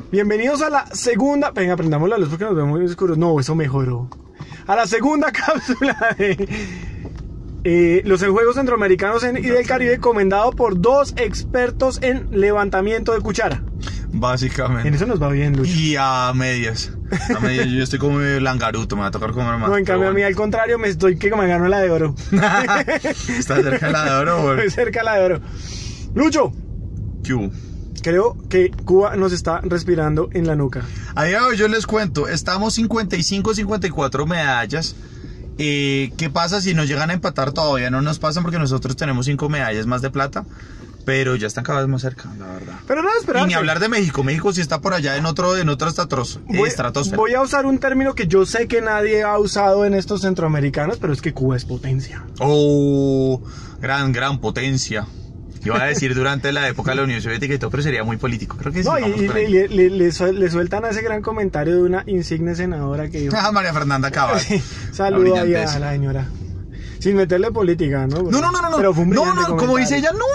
Bienvenidos a la segunda... Venga, prendamos la luz porque nos vemos muy oscuros. No, eso mejoró. A la segunda cápsula de los Juegos Centroamericanos y del Caribe, comendado por 2 expertos en levantamiento de cuchara. Básicamente. En eso nos va bien, Lucho. Y a medias. A medias yo estoy como langaruto, me va a tocar comer más. No, en cambio a mí al contrario, me gano la de oro. ¿Estás cerca de la de oro, güey? Estoy cerca de la de oro. Lucho. ¿Qué hubo? Creo que Cuba nos está respirando en la nuca. A día de hoy yo les cuento, estamos 55, 54 medallas. ¿Qué pasa si nos llegan a empatar? Todavía no nos pasan porque nosotros tenemos 5 medallas más de plata. Pero ya están cada vez más cerca, la verdad. Pero no, espera. Y ni hablar de México. México sí está por allá en otro estratosfera. Voy a usar un término que yo sé que nadie ha usado en estos centroamericanos, pero es que Cuba es potencia. Oh, gran potencia. Iba a decir durante la época de la Unión Soviética y todo, pero sería muy político. Creo que sí. No, y le sueltan a ese gran comentario de una insigne senadora que dijo. María Fernanda Cabal. Sí, saludo ahí a la señora. Sin meterle política, ¿no? No. Pero fue un no, como dice ella, no.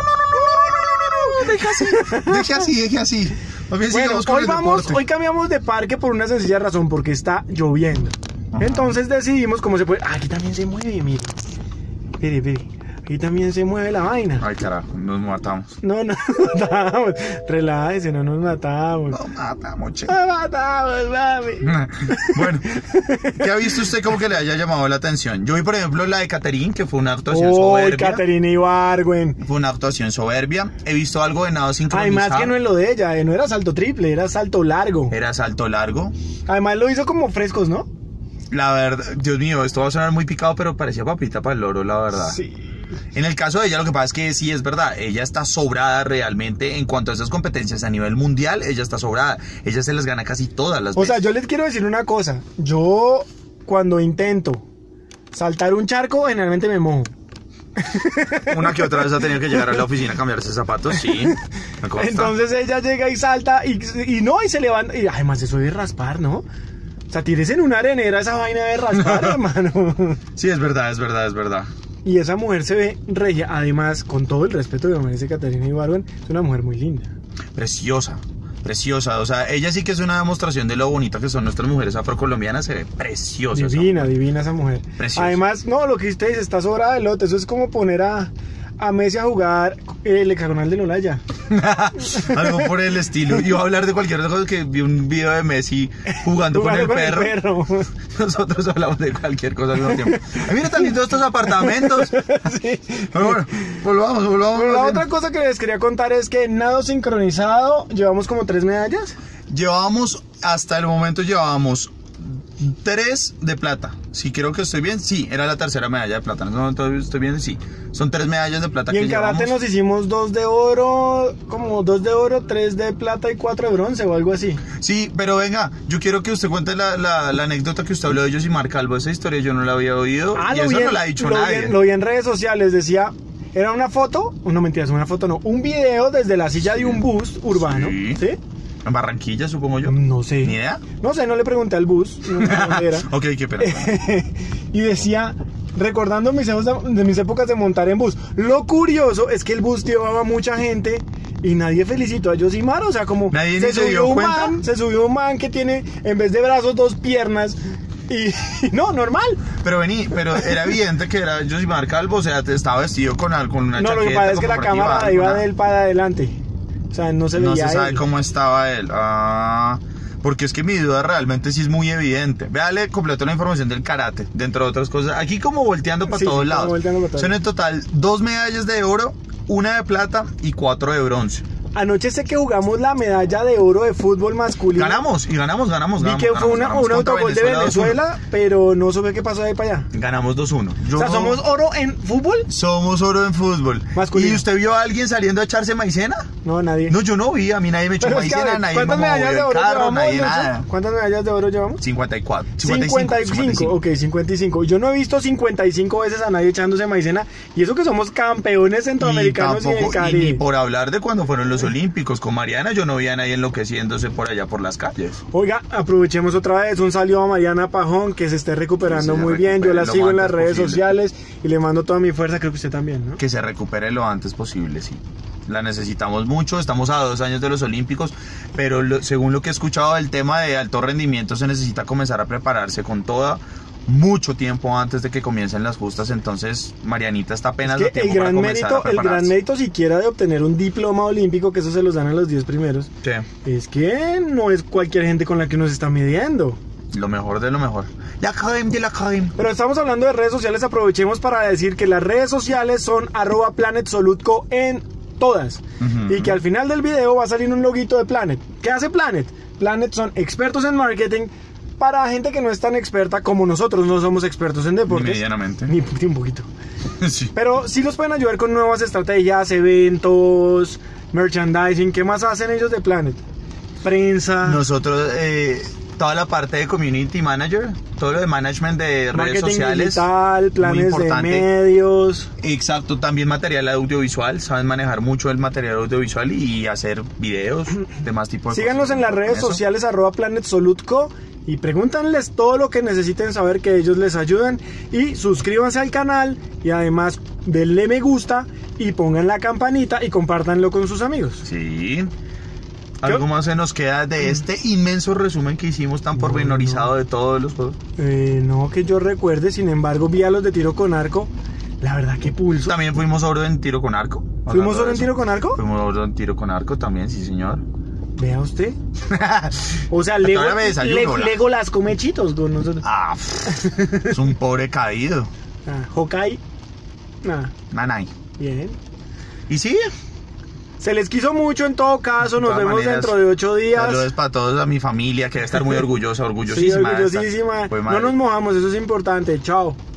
Deje así. Bueno, hoy cambiamos de parque por una sencilla razón, porque está lloviendo. Ajá. Entonces decidimos cómo se puede. Aquí también se mueve, mire. Mire. Aquí también se mueve la vaina. Ay, carajo, nos matamos. No nos matamos. Relájese, no nos matamos. Nos matamos, che. Nos matamos, mami. Bueno, ¿qué ha visto usted como que le haya llamado la atención? Yo vi, por ejemplo, la de Caterín, que fue una actuación soberbia. Caterina Ibargüen. Fue una actuación soberbia. He visto algo de nado sincronizado. Además que no es lo de ella, no era salto triple, era salto largo. Era salto largo. Además lo hizo como frescos, ¿no? La verdad, Dios mío, esto va a sonar muy picado, pero parecía papita para el loro, la verdad. Sí. En el caso de ella, lo que pasa es que sí es verdad, ella está sobrada realmente en cuanto a esas competencias a nivel mundial, ella está sobrada, ella se las gana casi todas las veces. O sea, yo les quiero decir una cosa, yo cuando intento saltar un charco, generalmente me mojo. Una que otra vez ha tenido que llegar a la oficina a cambiarse zapatos, sí. Entonces ella llega y salta y se levanta, y además eso de raspar, ¿no? O sea, tires en una arenera esa vaina de raspar, hermano. Sí, es verdad. Y esa mujer se ve regia. Además, con todo el respeto que me merece Caterina Ibargüen, es una mujer muy linda. Preciosa. O sea, ella sí que es una demostración de lo bonita que son nuestras mujeres afrocolombianas. Se ve preciosa. Divina esa mujer. Preciosa. Además, no, lo que usted dice, está sobrada de lote. Eso es como poner a Messi a jugar el hexagonal de Olaya. Algo por el estilo. Iba a hablar de cualquier otra cosa, que vi un video de Messi jugando con el perro. Nosotros hablamos de cualquier cosa al mismo tiempo. Ay, mira tan lindos estos apartamentos. Sí. Pero bueno, volvamos. Pero la otra cosa que les quería contar es que en nado sincronizado llevamos como 3 medallas. Hasta el momento llevábamos 3 de plata. Si creo que estoy bien, sí, era la tercera medalla de plata. No, estoy bien, sí. Son 3 medallas de plata. Y en karate nos hicimos 2 de oro, como 2 de oro, 3 de plata y 4 de bronce o algo así. Sí, pero venga, yo quiero que usted cuente la anécdota que usted habló de Yosimar Calvo. Esa historia yo no la había oído y eso no la ha dicho nadie. Lo vi en redes sociales, decía, era una foto, no mentiras, una foto no, un video desde la silla de un bus urbano, ¿sí? En Barranquilla, supongo yo. No sé. ¿Ni idea? No sé, no le pregunté al bus. No sé dónde era. Ok, qué pena. Y decía, recordando mis épocas de montar en bus. Lo curioso es que el bus llevaba mucha gente y nadie felicitó a Yosimar. O sea, como nadie se dio cuenta. Se subió un man que tiene, en vez de brazos, 2 piernas. Y no, normal. Pero era evidente que era Yosimar Calvo. O sea, estaba vestido con una chaqueta. No, lo que pasa es que la cámara iba de él para adelante. O sea, no se veía. No se sabe él. cómo estaba él. Porque es que mi duda realmente sí es muy evidente. Véale completo la información del karate, dentro de otras cosas. Aquí como volteando para todos lados. Son en total 2 medallas de oro, 1 de plata y 4 de bronce. Anoche sé que jugamos la medalla de oro de fútbol masculino. Ganamos. Vi que fue un autogol de Venezuela, pero no supe qué pasó de ahí para allá. Ganamos 2-1. O sea, ¿somos oro en fútbol? Somos oro en fútbol. Masculino. ¿Y usted vio a alguien saliendo a echarse maicena? No, nadie. No, yo no vi, a mí nadie me echó maicena, nadie me movió el carro, nadie nada. ¿Cuántas medallas de oro llevamos? 54. 55. Ok, 55. Yo no he visto 55 veces a nadie echándose maicena, y eso que somos campeones centroamericanos y del Caribe. Y ni por hablar de cuando fueron los Olímpicos con Mariana, yo no vi a nadie enloqueciéndose por allá por las calles. Oiga, aprovechemos otra vez, un saludo a Mariana Pajón, que se esté recuperando muy bien. Yo la sigo en las redes sociales y le mando toda mi fuerza, creo que usted también, ¿no? Que se recupere lo antes posible, sí. la necesitamos mucho. Estamos a 2 años de los Olímpicos, pero según lo que he escuchado del tema de alto rendimiento, se necesita comenzar a prepararse con toda mucho tiempo antes de que comiencen las justas. Entonces Marianita está apenas es que el gran mérito siquiera de obtener un diploma olímpico, que eso se los dan a los 10 primeros, sí, es que no es cualquier gente con la que uno se está midiendo. Lo mejor de lo mejor. La crème de la crème. Pero estamos hablando de redes sociales, aprovechemos para decir que las redes sociales son @PlanetSolutco en todas. Y que al final del video va a salir un loguito de Planet. ¿Qué hace Planet? Planet son expertos en marketing para gente que no es tan experta como nosotros. No somos expertos en deportes. Ni medianamente. Ni un poquito. Sí. Pero sí los pueden ayudar con nuevas estrategias, eventos, merchandising. ¿Qué más hacen ellos de Planet? Prensa. Nosotros, toda la parte de community manager, todo lo de management de redes sociales, digital, planes de medios. Exacto, también material audiovisual, saben manejar mucho el material audiovisual y hacer videos, demás tipo de Síganos cosas. En las redes sociales @PlanetSolutco y pregúntenles todo lo que necesiten saber, que ellos les ayudan, y suscríbanse al canal y además denle me gusta y pongan la campanita y compártanlo con sus amigos. Sí. ¿Algo más se nos queda de este inmenso resumen que hicimos tan pormenorizado de todos los juegos? No, que yo recuerde. Sin embargo, vi a los de tiro con arco. La verdad, qué pulso. También fuimos oro en tiro con arco. ¿Fuimos oro en tiro con arco? Fuimos oro en tiro con arco también, sí señor. Vea usted. O sea, Legolas come chitos con nosotros. Es un pobre caído. Hawkeye. Nanay. Bien. Y sí. Se les quiso mucho en todo caso, nos vemos dentro de 8 días. Saludos para todos, a mi familia, que debe estar muy orgullosísima. Sí, orgullosísima. No nos mojamos, eso es importante. Chao.